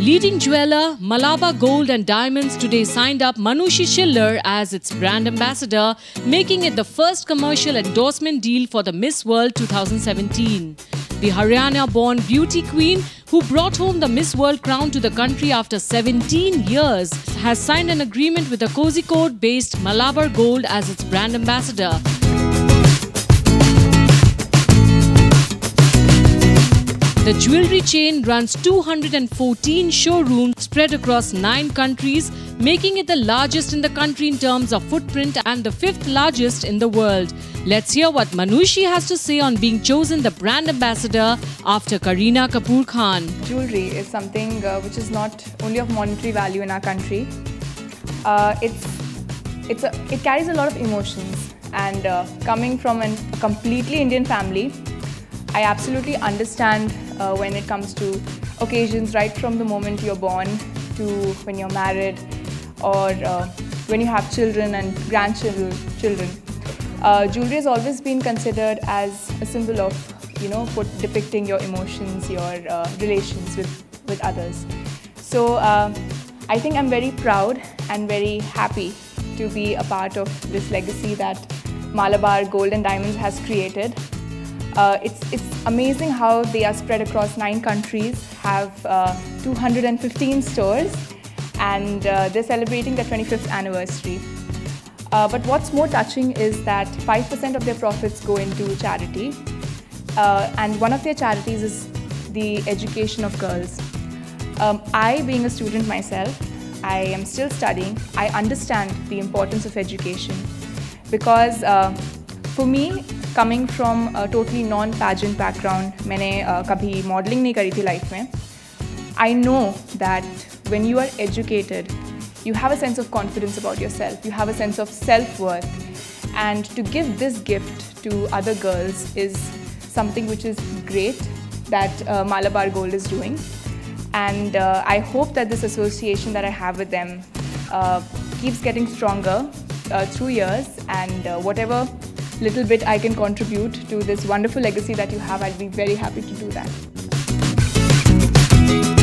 Leading jeweler Malabar Gold and Diamonds today signed up Manushi Schiller as its brand ambassador, making it the first commercial endorsement deal for the Miss World 2017. The Haryana-born beauty queen, who brought home the Miss World crown to the country after 17 years, has signed an agreement with the Kozhikode-based Malabar Gold as its brand ambassador. The jewellery chain runs 214 showrooms spread across 9 countries, making it the largest in the country in terms of footprint and the 5th largest in the world. Let's hear what Manushi has to say on being chosen the brand ambassador after Kareena Kapoor Khan. Jewellery is something which is not only of monetary value in our country. It carries a lot of emotions, and coming from a completely Indian family, I absolutely understand when it comes to occasions right from the moment you're born to when you're married, or when you have children and grandchildren. Jewelry has always been considered as a symbol of, depicting your emotions, your relations with others. So I think I'm very proud and very happy to be a part of this legacy that Malabar Gold and Diamonds has created. It's amazing how they are spread across 9 countries, have 215 stores, and they're celebrating their 25th anniversary. But what's more touching is that 5% of their profits go into charity, and one of their charities is the education of girls. I, being a student myself, I am still studying. I understand the importance of education because for me, coming from a totally non-pageant background, मैंने कभी modeling नहीं करी थी life में. I know that when you are educated, you have a sense of confidence about yourself. You have a sense of self-worth, and to give this gift to other girls is something which is great that Malabar Gold is doing. And I hope that this association that I have with them keeps getting stronger through years, and whatever little bit I can contribute to this wonderful legacy that you have, I'll be very happy to do that.